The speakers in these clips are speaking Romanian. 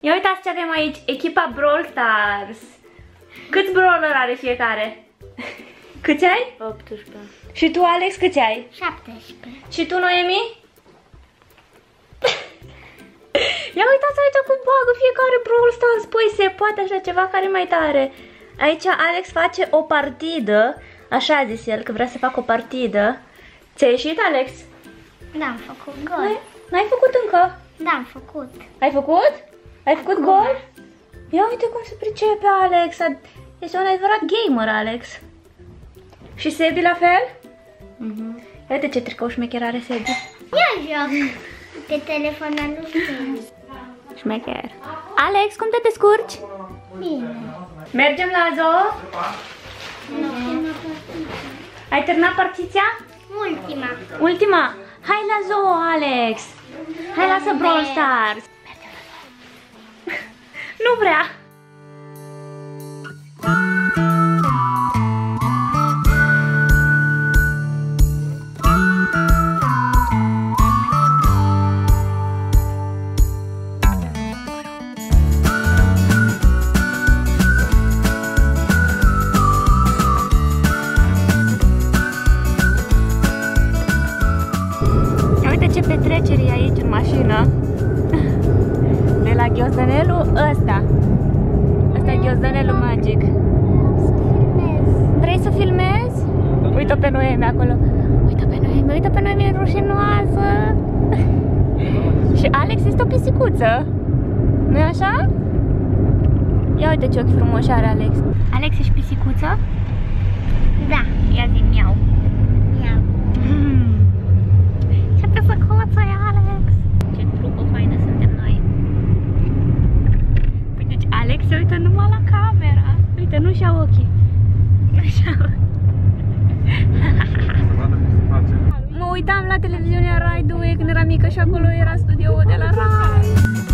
Ia uitați ce avem aici, echipa Brawl Stars. Câți brawler are fiecare? Câți ai? 18. Și tu, Alex, câți ai? 17. Și tu, Noemi? Ia uitați aici cum bagă fiecare Brawl Stars. Păi se poate așa ceva, care mai tare. Aici Alex face o partidă. Așa a zis el, că vrea să facă o partidă. Ți-a ieșit, Alex? Da, am făcut gol. N-ai făcut încă? Da, am făcut. Ai făcut? Ai făcut gol? Ia uite cum se pricepe, Alex. Este un adevărat gamer, Alex. Și Sebi la fel? Ia uite ce tricou șmecher are Sebi. Ia joc pe telefonul lui. Șmecher. Alex, cum te descurci? Bine. Mergem la zoo? Ai terminat partiția? Ultima. Ultima? Hai la zoo, Alex. Hai, lasă Brawl Stars. Nu vrea. Uite ce petrecere e aici în mașină. De la ghiozdanelul ăsta. Ăsta e ghiozdanelul magic. Vrei să filmezi? Uită pe Noemi acolo. Uită pe Noemi, uită pe Noemi, e rușinoasă. Și Alex este o pisicuță. Nu-i așa? Ia uite ce ochi frumoși are Alex. Alex, ești pisicuță? Da. Ia zi miau. Ia. Ce pisicuță e Alex. Ce trupă faină suntem noi. Păi deci Alex se uită numai la camera. Uite, nu-și ia ochii. Nu-și ia ochii. Mă uitam la televiziunea Rai 2 când eram mică și acolo era studioul de la Rai.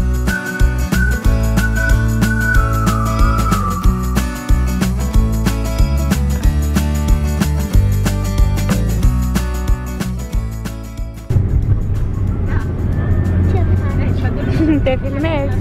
Te filmezi?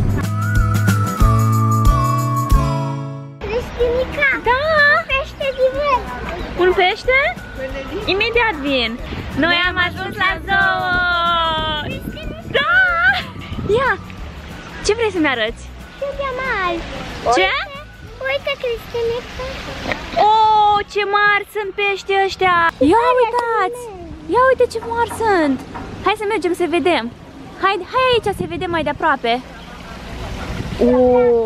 Cristinica. Da! Pește divers. Un pește? Imediat vin. Noi am ajuns la zoo! Da! Ia! Ce vrei să-mi arăți? Ce mari. Ce? Uite, Cristinica. Oh, ce mari sunt pești ăștia! Ia uitați! Ia uite ce mari sunt! Hai să mergem să vedem! Hai aici să vedem mai de aproape! Oh.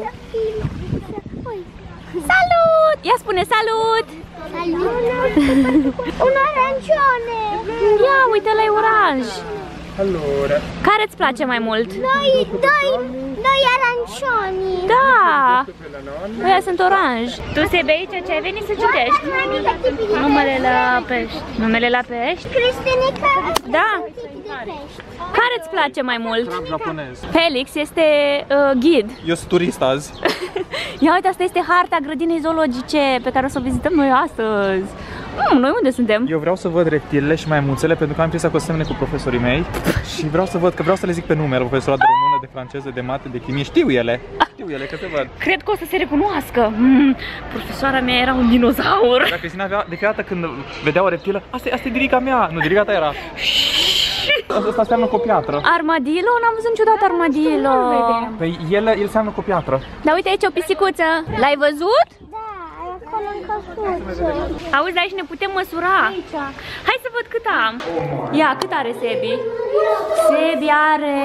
Salut! Ia spune salut! Salut! Un arancione! Ia uite, ăla e oranj! Allora. Care îți place mai mult? Doi arancioni! Da! Ăia sunt oranj. Tu, Sebe, aici ce ai venit să citești? Numele la pești. Numele la pești? Cristinica. Da! De pești. Care îți place mai mult? Crab japonez. Felix este ghid. Eu sunt turist azi. Ia uite, asta este harta grădinei zoologice pe care o să o vizităm noi astăzi. Noi unde suntem? Eu vreau să văd reptilele și maimuțele pentru că am impresia că o să semne cu profesorii mei. Și vreau să văd, că vreau să le zic pe nume, la profesora de română, de franceză, de mate, de chimie. Știu ele, că te văd. Cred că o să se recunoască. Profesoara mea era un dinozaur. Dacă Cristina avea, de fiecare dată când vedea o reptilă, asta e dirica mea. Nu, dirica ta era. Asta seamănă cu o piatră. Armadillo? N-am văzut niciodată armadillo. Păi el seamănă cu o piatră. Dar uite aici o pisicuță. L-ai văzut? Da, acolo în căsuță. Auzi, aici ne putem măsura. Aici. Hai să văd cât am. Ia, cât are Sebi? Sebi are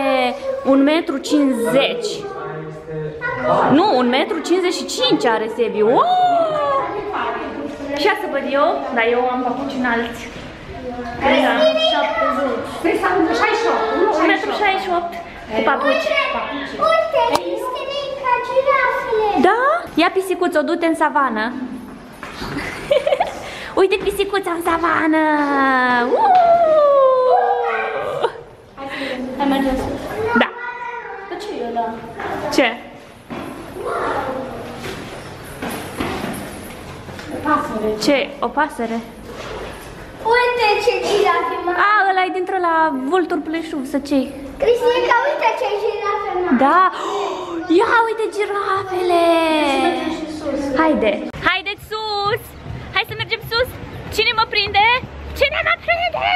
1,50 m. Nu, 1,55 m are Sebi. Și ia să văd eu, dar eu am papuci înalți. 1,68 m cu papuci. Uite, Cristinica, girafele. Da? Ia pisicuță, du-te în savană. Uite pisicuța în savană. Hai mergem sus. Da. De ce e ăla? Ce? O pasăre. Ce? O pasăre? Uite ce girafe mari. Ăla e dintre la vultur pleșuv, să ce? Cristinica, uite ce girafe mari. Da. Ia uite girafele! Haide! Haideți sus! Hai să mergem sus! Cine mă prinde? Cine mă prinde?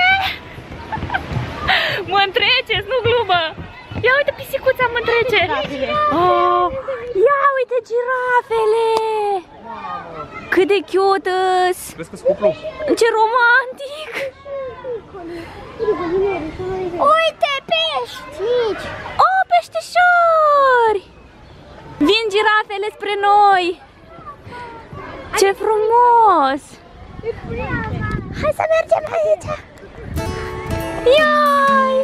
Mă întreceți, nu glumă! Ia uite pisicuța, mă întrece! Oh, ia uite girafele! Cât de cute-s! Crezi că-s cuplu? Ce romantic! Uite, pești! Oh, peștișori! Vin girafele spre noi! Ce frumos! Hai să mergem aici! Iai!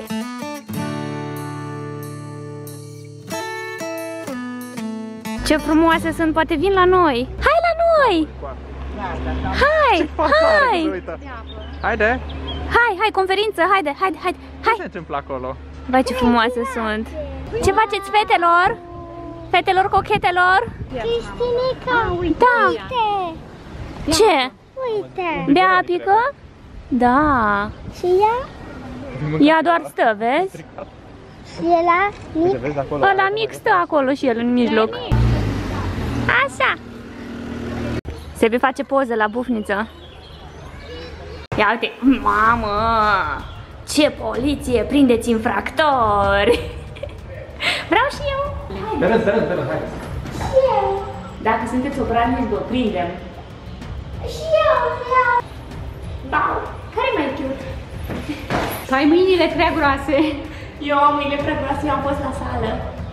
Ce frumoase sunt, poate vin la noi! Hai la noi! Hai! Hai! Haide! Hai, conferință, haide! Ce se întâmplă acolo? Vai, ce frumoase sunt! Ce faceți, fetelor? Fetelor cochetelor? Cristinica, Da! uite! Ce? Uite! Bea pică? Da! Și ea? Ea doar stă, vezi? Și ăla mic? Uite, vezi de acolo? Ăla mic stă acolo și el în mijloc. Așa! Sebi face poză la bufniță. Ia uite! Mamă! Ce poliție! Prindeți infractori! Vreau și eu! Terez, hai! Dacă sunteți obraniți, vă prindem! Și eu vreau! Da! Care mai cute? Tu ai mâinile prea groase. Eu am mâinile prea groase, eu am fost la sală.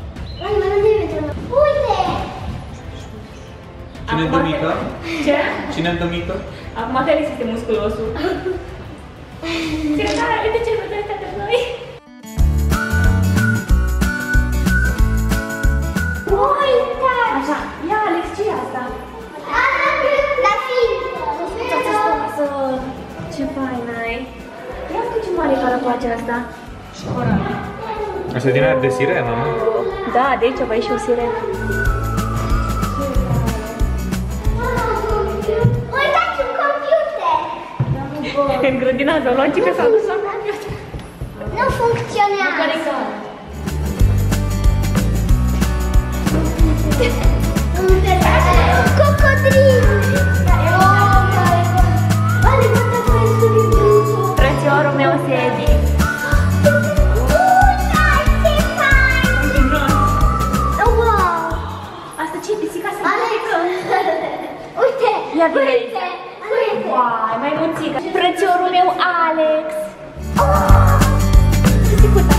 Uite! Cine-mi dă mică? Ce? Cine-mi dă mică? Acum Felix este musculosul. Ce tare, uite ce vedeți de noi! Uite! Așa, ia Alex, ce e asta? La film! Ce faină ai! Ia uite ce mare e carapacea asta! Asta e din aia de sirenă, nu? Da, de aici va ieși o sirenă. Uitați un computer! În grădina zoologică s-a dus la computer. Nu funcționează! Cocodril! Frățiorul meu Sebi. Asta ce-i pisica să mărică? Uite! Ia vine aici. Uite! Uite! Vai, mai mulțică. Frățiorul meu Alex. Pisicuța.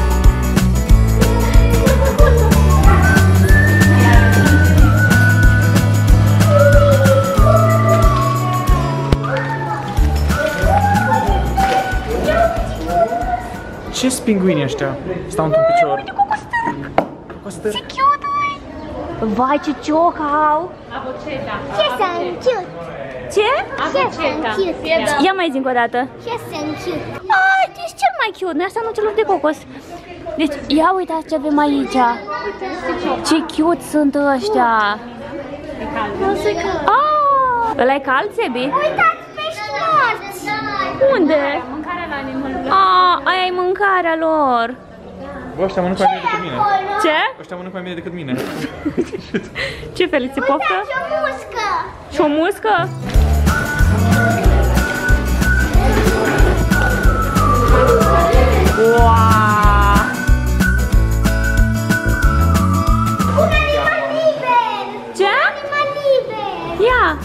Ce-s pinguini ăștia? Stau într-un picior. Cocostârc! Ce cute, măi! Vai, ce cioc au! Ce sunt cute? Ce? Ce sunt cute? Ia mai zi încă o dată. Ce sunt cute? Ai, tu ești cel mai cute, noi asta nu celor de cocos. Deci, ia uitați ce avem aici. Ce cute sunt ăștia. Nu se cald. Ah, ăla e cald, Sebi? Uitați pești morți! Unde? Mâncarea la animălul. Ah, aia e mâncarea lor. Bă, ăștia mănâncă mai bine decât mine. Ce? Ăștia mănâncă mai bine decât mine. Ce, Felix, se poftă? Uitați o muscă! Și o muscă? Wow! Un animal liber! Ce? Animal liber! Ia!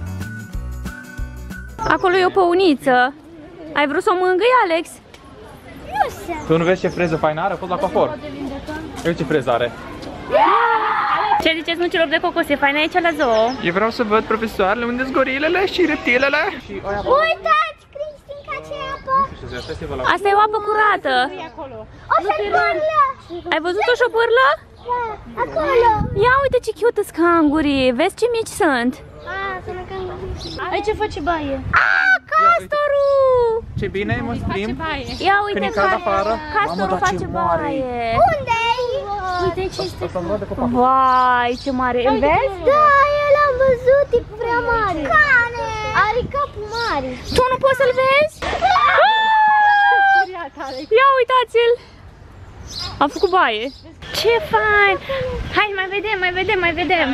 Acolo e o păuniță. Ai vrut să o mângâi, Alex? Nu sunt! Tu nu vezi ce freză faină are? A fost la coafor. Uite ce freză are. Ce ziceți, nu celor de cocos? E fain aici la zoo? Eu vreau să văd profesoarele unde sunt gorilele și reptilele. Și Uitați, Cristinca, ce apă! Asta e o apă curată. O șopârlă! Ai văzut o șopârlă? Da, acolo! Ia uite ce cute sunt cangurii. Vezi ce mici sunt. Aici face baie. Ah, castorul! Ce bine, mă plimb. Ia uite, Când e cald afară. castorul Mamă, dar ce face mare e. baie. Unde-i? Uite ce este. Asta am luat de copac. Vai, ce mare. Îl vezi? Da, eu l-am văzut, e prea mare. Cane! Are capul mare. Tu nu poți să-l vezi? Ia uitați-l! A făcut baie. Ce fain! Hai, mai vedem.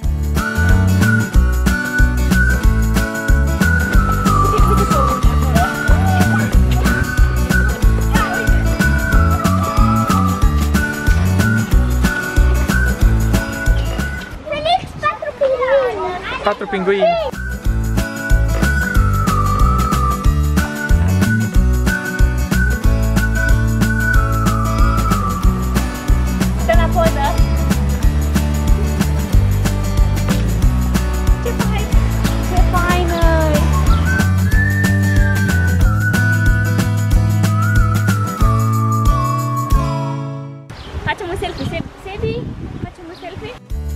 Felix, 4 pinguini. 4 pinguini. Dă la poză. Ce faină! Facem un selfie, Sebi? Facem un selfie?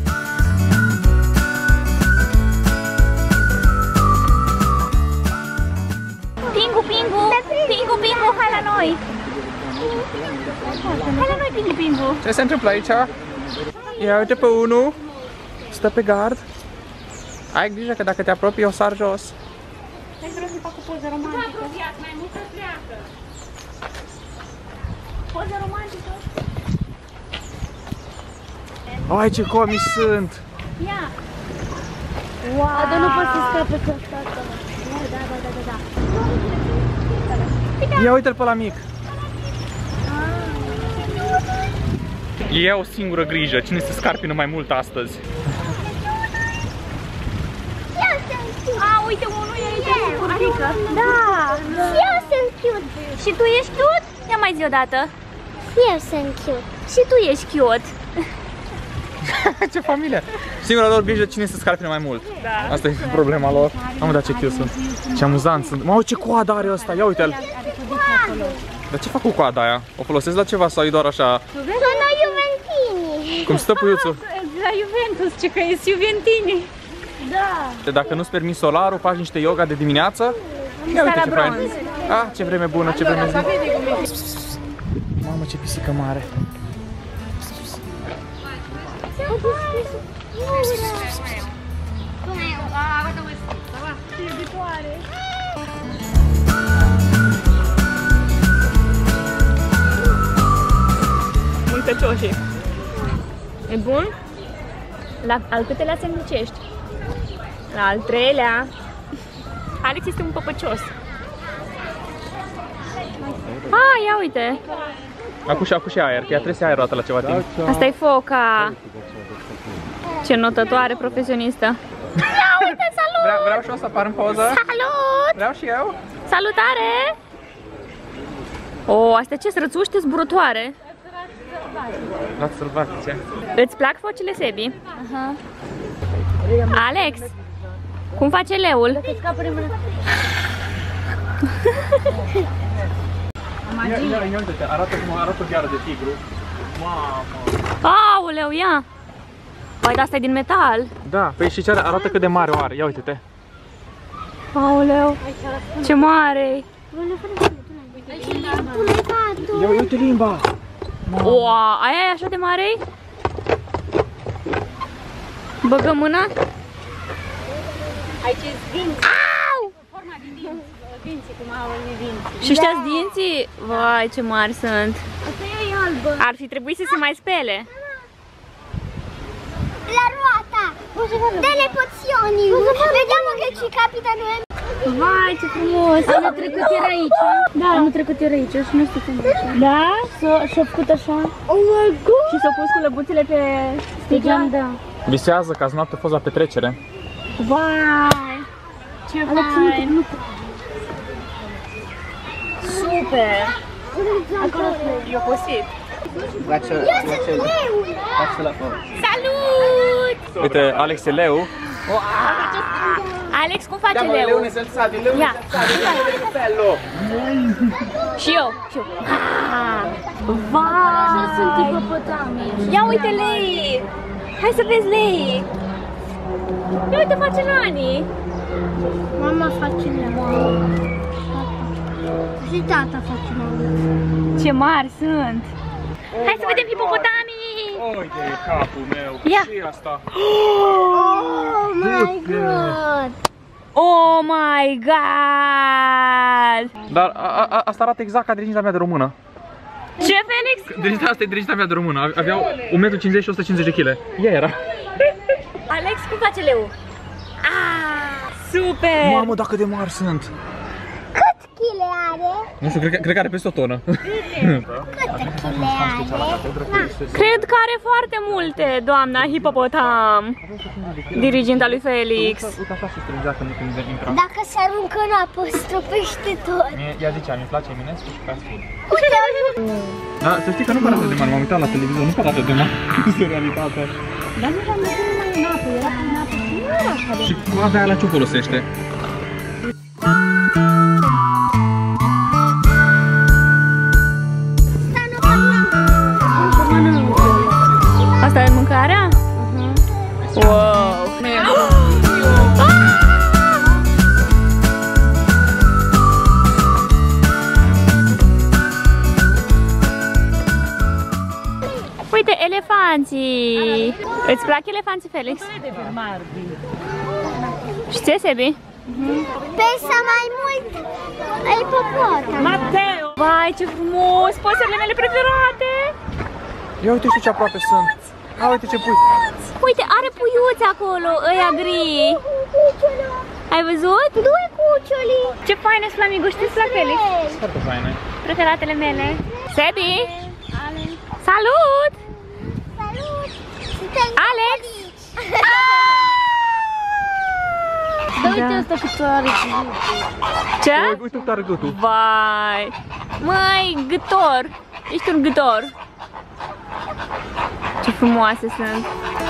Pingu, hai la noi! Hai la noi, Pingu! Ce se întâmplă aici? Ia uite pe unul. Stă pe gard. Ai grijă că dacă te apropii o sar jos. Hai vreau să fac o poză romantică. Mai mult să pleacă. Poză romantică? Ai, ce comici sunt! Ia! Wow. Dar nu poți să scape cu asta. Da. Ia uite-l pe la mic. E o singură grijă, cine se scarpină mai mult astăzi? A, uite, unul e aici, curvică. Da! Eu sunt cute. Și tu ești cute? Ia mai zi o dată. Eu sunt cute. Și tu ești cute. Ce familie! Singura lor grijă cine se scarpină mai mult. Da. Asta e problema lor. Am dat ce cute sunt. Ce amuzant sunt. Mamă, ce coadă are ăsta, ia uite-l. Dar ce fac cu coada aia? O folosesc la ceva sau e doar așa? Sono Juventini. Cum stă puiuțul? La Juventus, ce că e Juventini. Da. Dacă nu-ți permis solarul, faci niște yoga de dimineață. Ia uite ce fain. Ah, ce vreme bună, ce vreme zi. Mamă, ce pisică mare. Multăcioșii. E bun? La al câtelea se înlucești? La al treilea. Alex este un păpăcios. Ia uite. Acu și aer, că ea trebuie să aer la ceva timp. Asta e foca. Ce notătoare profesionistă. Ia uite, salut! Vreau și eu să apar în poză. Salut! Vreau și eu. Salutare! Astea ce rățuște zburătoare. Vreau sălbatice. Îți plac focile, Sebi? Alex, cum face leul? Ia uite-te, arată cum arată o gheară de tigru. Mamă! Aoleu, ia! Păi, dar asta e din metal. Da, păi și ce arată cât de mare o are, ia uite-te. Aoleu, ce mare! Ia uite limba! Aia e așa de mare? Băgă mâna. Aici e dinți. Au! Forma din dinți. Dinții, cum au dinții. Și ăștia-s dinții? Vai, ce mari sunt. Asta e albă. Ar fi trebuit să se mai spele. La ruota delle pozioni. Vediamo che ci capitano. Vai, ce frumos! Anul trecut era aici. Da, anul trecut era aici și nu știu cum e. Da? Și-a făcut așa. Oh my god! Și s-au pus cu lăbuțele pe Stigeam, da. Visează că azi noapte a fost la petrecere. Vai! Ce fain! Super! Acolo e oposit. Salut! Uite, Alex e leu. Alex, cum face leu? Ia! Și eu! Vai! Sunt hipopotami. Ia uite lei! Hai să vezi lei! Ia uite, face Nani! Mama face la și tata face la Ce mari sunt! Hai să vedem hipopotamii! Uite, capul meu! Ia! Ce e asta? Oh my god! Oh my god! Dar asta arată exact ca drința mea de română. Ce, Felix? Dirigita asta e dirigita mea de română. Aveau 1,50 m și 150 kg. Ea era. Alex, cum face leu? Super! Mamă, dacă de mari sunt! Cât chile are? Nu știu, cred că are peste o tonă. Câte chile are? Cred că are foarte multe, doamna hipopotam. Diriginta lui Felix. Uite așa se strângea când intra. Dacă se aruncă în apă, stropește tot. Ea zicea, mi-mi place Eminescu și Fast Food. Uite, Da, să știi că nu pare atât de mare, m-am uitat la televizor, nu pare atât de mare. Este realitate. Dar nu era în apă, era prin apă și nu era așa de... Și coada aia la ce o folosește? Asta e mâncarea? Wow! Uite, elefanții! Îți plac elefanții, Felix? Și ție, Sebi? pesa mai mult e popota. Mateo! Vai, ce frumos! Păsările mele preferate! Ia uite și ce aproape sunt. A, uite ce pui. Uite, are puiuți acolo, ăia gri. Ai văzut? Doi cucioli. Ce faine sunt flamingo, știți la Felix? Foarte faine. Preferatele mele. Sebi! Salut! Salut! Suntem Alex! Da, uite asta cât are. Ce? Uite cât are gâtul. Vai! Măi, gâtor! Ești un gâtor! Ce frumoase sunt!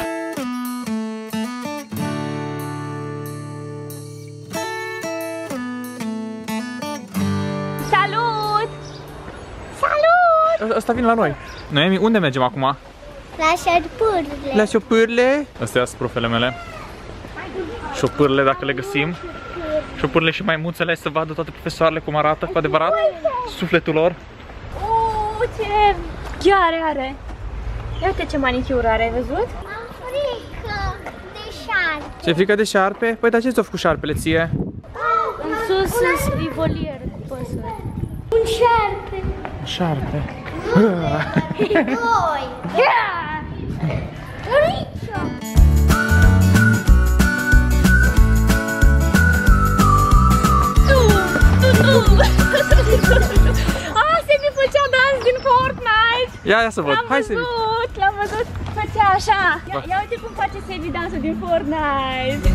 Salut! Salut! Asta vine la noi. Noemi, unde mergem acum? La șerpurile. La șopârle. Astea sunt profele mele. Șopârle, dacă le găsim. Șopârle și maimuțele, să vadă toate profesoarele cum arată cu adevărat sufletul lor. Ce gheare are! Ia uite ce manicură are, ai văzut? Am frică de șarpe. Ce frică de șarpe? Păi, dar ce ți-a făcut șarpele ție? În sus sunt voliere cu păsări. Un șarpe. Șarpe. Doi. Ricio. Sebi făcea dans din Fortnite! Ia să văd. Hai, Sebi. L-am văzut, făcea așa. Ia uite cum face Sebi dansul din Fortnite.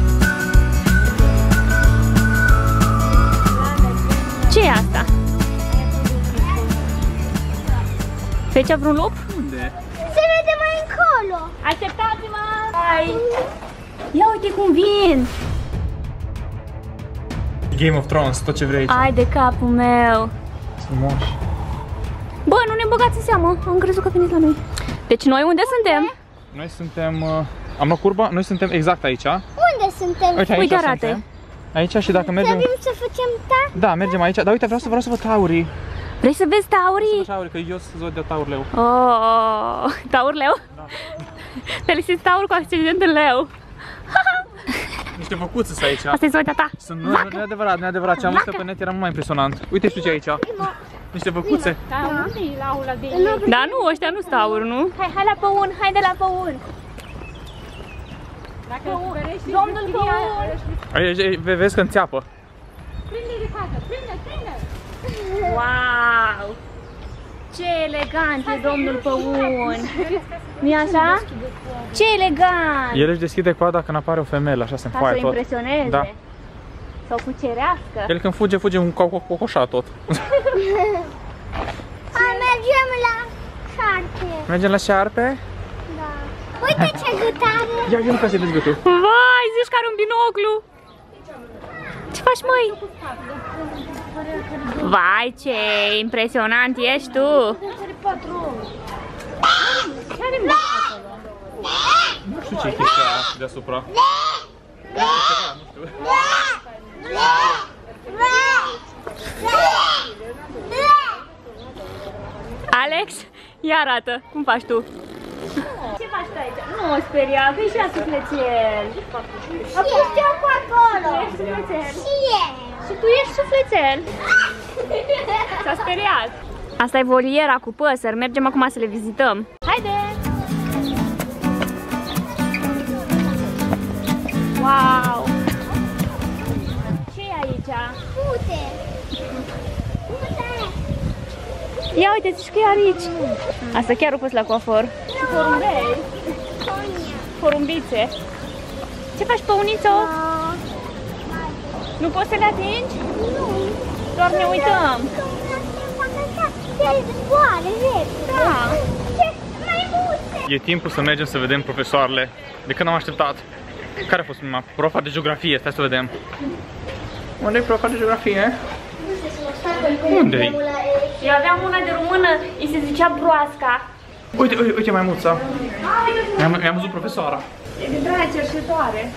Ce e asta? Fecea vreun lup? Unde? Se vede mai încolo. Așteptați-mă! Hai! Ia uite cum vin! Game of Thrones, tot ce vrei aici. Ai de capul meu! Frumoși. Bă, nu ne băgați în seamă, am crezut că veniți la noi. Deci noi unde suntem? Noi suntem... am luat curba, noi suntem exact aici. Unde suntem? Uite, aici Uite, arată. suntem. Aici și dacă mergem... Trebuie să facem Da, mergem aici. Dar uite, vreau să văd taurii. Vrei să vezi taurii? Taurii, că eu sunt de taur leu. Oh, taur leu? Da. Felix, taur cu accident de leu. Niște făcuțe sunt aici. Asta e zodia ta. Sunt neadevărat. Ce am văzut pe net era mult mai impresionant. Uite și tu ce e aici. Niște făcuțe. Da, unde e la aula de... Da, nu, ăștia nu sunt tauri, nu? Hai la păun, hai de la păun. Domnul păun. Vezi că înțeapă. Prinde-i de față, prinde! Wow! Ce elegant e domnul păun. Nu-i așa? Ce elegant! El își deschide coada când apare o femeie, așa se Ca să înfoaie o tot. impresioneze. Da. Să o cucerească. El când fuge un cocoșat tot. Hai, mergem la șarpe. Mergem la șarpe? Da. Uite ce gât are. Ia nu ca să vezi gâtul. Vai, zici că are un binoclu! Ce faci, măi? Vai, ce impresionant ești tu! Nu știu ce e chestia aia deasupra. Alex, ia arată, cum faci tu? Ce faci tu aici? Nu o speria, că ești la sufletel. Ești eu cu acolo. Ești sufletel. Și eu. Și tu ești sufletel. S-a speriat. Asta e voliera cu păsări. Mergem acum să le vizităm. Haide! Wow! Ce e aici? Pute! Ia uite, știi că e aici. Asta chiar a fost la coafor. Porumbei. Porumbițe. Ce faci, păunițo? Nu poți să le atingi? Nu! Doar ne uităm. Da. E timpul să mergem să vedem profesoarele. De când am așteptat? Care a fost prima? Profa de geografie, stai să vedem. Unde e profa de geografie? Unde-i? Eu aveam una de română, îi se zicea Broasca. Uite maimuța. Mi-am văzut profesoara. E de draia cerșetoare.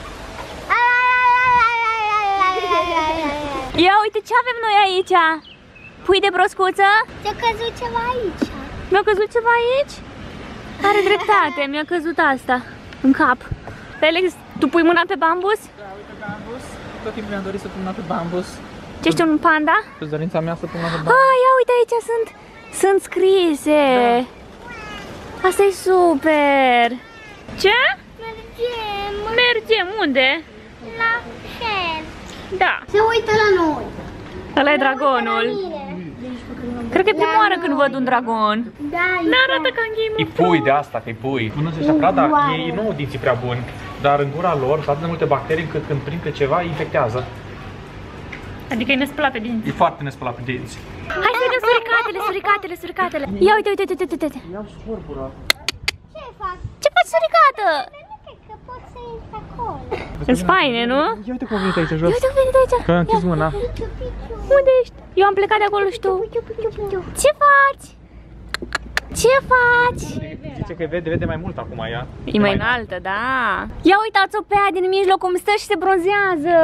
Ia uite ce avem noi aici. Pui de broscuță? Ți-a căzut ceva aici. Mi-a căzut ceva aici? Are dreptate, mi-a căzut asta în cap. Felix, tu pui mâna pe bambus? Da, uite bambus. Tot timpul mi-am dorit să pun mâna pe bambus. Ce ești un panda? Și dorința mea să pun mâna pe bambus. Ah, ia uite aici sunt scrise. Da. Asta e super. Ce? Mergem unde? La șer. Da. Se uită la noi. Ăla e dragonul. Cred că e prima oară când văd un dragon. Da, N-arată ca în Game E of Thrones. pui de asta, că e pui. Nu se știa dar ei nu au dinții prea buni. Dar în gura lor sunt atât de multe bacterii încât când prind pe ceva, îi infectează. Adică e nespălat pe dinți. E foarte nespălat pe dinți. Hai să vedem suricatele. Ia uite. Iau scorbura. ce fac? Ce faci, suricată? Nu cred că pot să intru acolo. Sunt faine, nu? Ia uite cum a venit aici jos. Ia uite cum vine de aici. Că am închis mâna. Unde ești? Eu am plecat de acolo și tu. Ce faci? Ce faci? Zice că vede mai mult acum ea. E mai înaltă, da. Ia uitați-o pe aia din mijloc cum stă și se bronzează.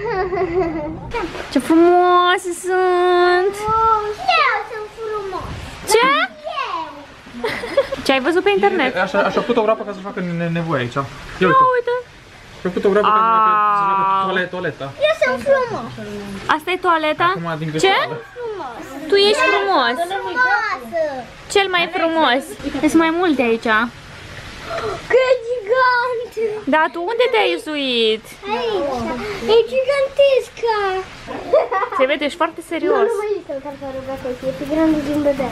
Ce frumoase sunt. Eu sunt frumos. Ce? Eu. Ce ai văzut pe internet? Așa făcut o grapă ca să facă nevoie aici. Ia Ia uite. uite. Și-a făcut o grapă ca să facă toaleta. Eu sunt frumos. Asta e toaleta? Acum din Ce? greșeală. Frumos. Tu ești frumos. Frumoasă. Cel mai frumos. Sunt mai multe aici. Cât gigant. Da, tu unde te-ai isuit? Aici. E gigantesca. Se vede, ești foarte serios. Nu mai este o cartoare de acolo. E pe grandul din bădea.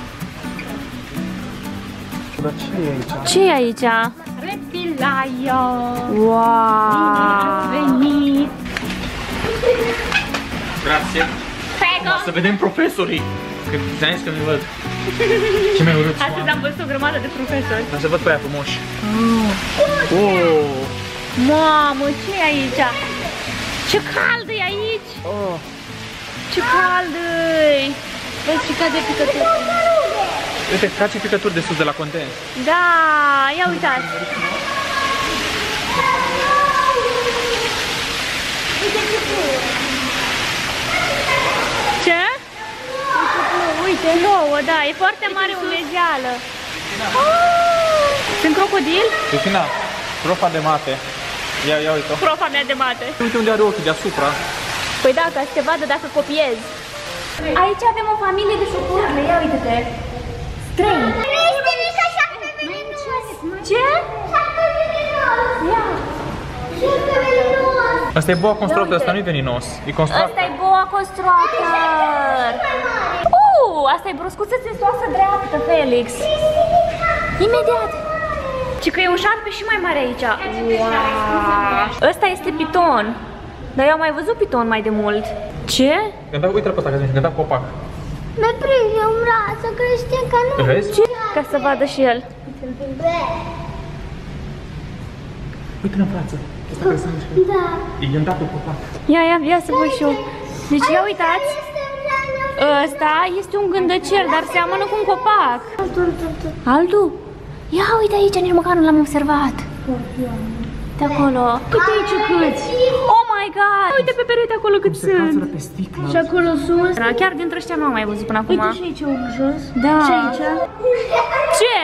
Dar ce e aici? Ce e aici? Reptilaio. Wow! Venit. Grație. Să vedem profesorii. Că ți-am zis că nu văd. Ce mai urât. Astăzi am văzut o grămadă de profesori. Dar să văd pe aia frumoși. Mamă, ce e aici? Ce cald e aici! Ce cald e! Vezi ce cade picătură. Uite, ca ce picături de sus de la condens. Da, ia uitați! Ce? Uite, nouă, da, e foarte mare umezeală. Sunt crocodili? Cristina, profa de mate. Ia uite-o. Profa mea de mate. Uite unde are ochii deasupra. Păi da, ca să te vadă dacă copiezi. Aici avem o familie de șocolade, ia uite-te. Străini. Este mică șapte velenos. Ce? Șapte velenos. Ia. Șapte velenos. Asta e boa constructor, asta nu e veninos. E constructor. Asta e boa constructor. Asta e broscuță țestoasă dreaptă, Felix. Imediat. Și că e un șarpe și mai mare aici. Wow. Ăsta este piton. Dar eu am mai văzut piton mai de mult. Ce? Gânda, uite-l pe ăsta, că gânda copac. Mi-a prins eu în brață, crește că nu. Vezi? Ce? Ca să vadă și el. Uite-l în față. Ăsta care se mișcă. Da. E gândat pe copac. Ia să văd și eu. Deci ia uitați. Ăsta este un gândăcel, dar seamănă cu un copac. Altul? Ia uite aici, nici măcar nu l-am observat. De acolo. Uite aici câți. Oh my god! Uite pe perete acolo cât sunt. Pe sticlă. Și acolo sus. Chiar dintre ăștia nu am mai văzut până acum. Uite și aici unul jos. Da. Și aici. Ce?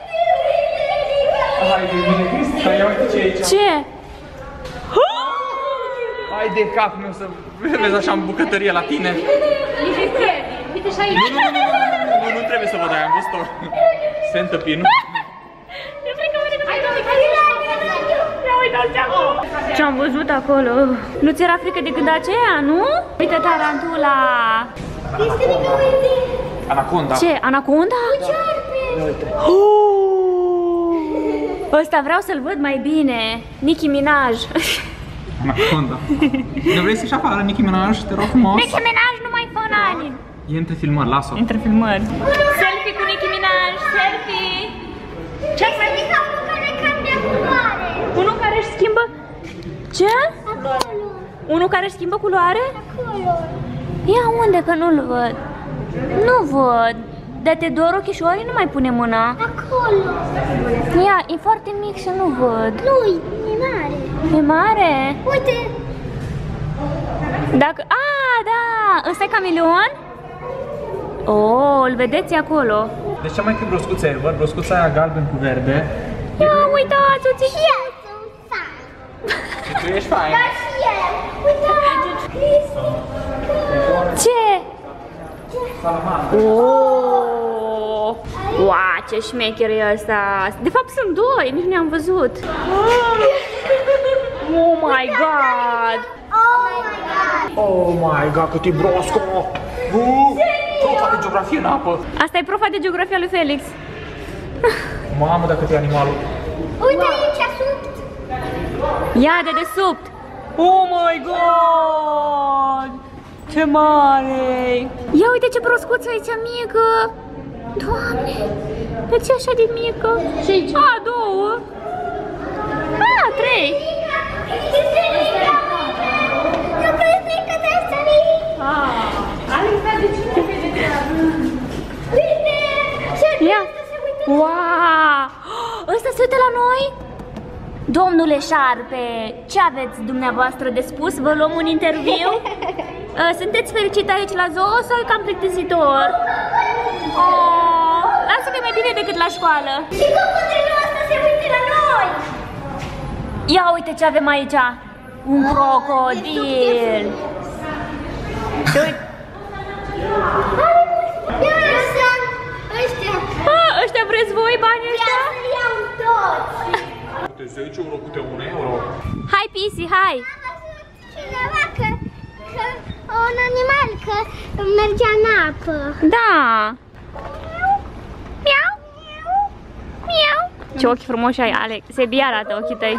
Hai de mine, Cristina, ia uite ce e aici. Ce? Hai de cap meu să vezi așa în bucătărie la tine. Uite și aici. Nu trebuie să văd aia, am văzut-o. Se întăpină. Eu cred că mă regăsesc. Ia uitați acolo. Ce-am văzut acolo? Nu ți-era frică de când aceea, nu? Uite tarantula. Anaconda. Ce? Anaconda? Ăsta vreau să-l văd mai bine. Nicki Minaj. Anaconda. Ne vrei să-și apară Nicki Minaj? Te rog frumos. Nicki Minaj nu mai fă nani. E între filmări, las-o. Între filmări. Selfie cu Nicki Minaj, selfie. Ce-ai mai mic? Unul care cambia culoare. Unul care își schimbă... Ce? Acolo. Unul care își schimbă culoare? Acolo. Ia unde că nu-l văd? Nu văd. Dar te dor ochișorii, nu mai pune mâna. Acolo. Ia, e foarte mic și nu văd. Nu, e mare. E mare? Uite. Dacă... A, da! Ăsta e cameleon? Oh, îl vedeți acolo. Deci cea mai că broscuța e, văd, broscuța aia galben cu verde. Ia, uitați, o ți Eu sunt fan. Și tu ești fain. Dar și el. Uitați. Ce? Oh! Wow, ce șmecher e ăsta! De fapt sunt doi, nici nu i-am văzut. Oh my god! Oh my god. Oh my god, cât e brosco! Profa de geografie în apă! Asta e profa de geografia lui Felix. Mamă, dacă e animalul! Uite aici, sub. Ia de desubt! Oh my god! Ce mare! Ia uite ce broscuță aici mică! Doamne! De ce așa de mică? Și aici? A, două! A, trei! Eu plăsnic că trebuie să vii. Uite! Ia! Wow! Ăsta se uită la noi? Domnule Șarpe, ce aveți dumneavoastră de spus? Vă luăm un interviu? Sunteți fericit aici la zoo sau e cam plictisitor? Oh, lasă că e mai bine decât la școală. Și cocodrilul ăsta se uită la noi. Ia uite ce avem aici. Un crocodil. Ăștia. Ăștia vreți voi banii ăștia? Ia să iau toți. Câte 10 euro, câte 1 euro. Hai, Pisi, hai! Am văzut cineva că un animal că mergea în apă. Da! Miau! Miau! Ce ochi frumoși ai, Alex! Se bine arată ochii tăi.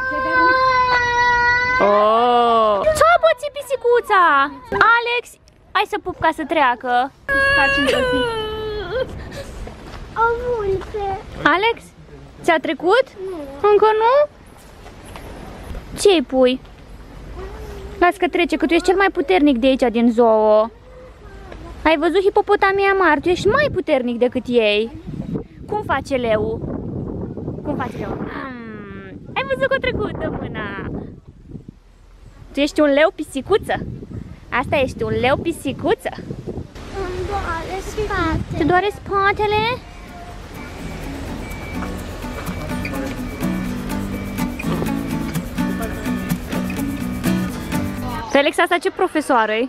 Oh! Ce-a pățit pisicuța? Alex, hai să pup ca să treacă. O vulpe. Alex, ți-a trecut? Încă nu? Ce-i pui? Las că trece, că tu ești cel mai puternic de aici din zoo. Ai văzut hipopotamia mare, tu ești mai puternic decât ei. Cum face leu? Cum face leu? Ai văzut că a trecut de mâna. Tu ești un leu pisicuță. Asta ești un leu pisicuță. Îmi doare spate. Te doare spatele? Felix, asta ce profesoară-i?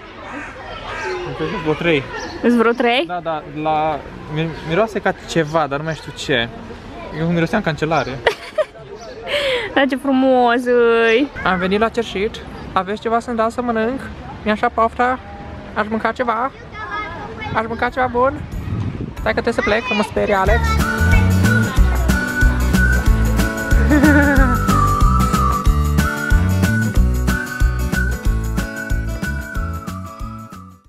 Vreo 3. Îți vreo 3? Da, da, la... miroase ca ceva, dar nu mai știu ce. Eu miroseam cancelare. Da, ce frumos îi. Am venit la cerșit. Aveți ceva să-mi dau să mănânc? Mi așa poftă? Aș mânca ceva? Aș mânca ceva bun? Stai că trebuie să plec, că mă sperie Alex.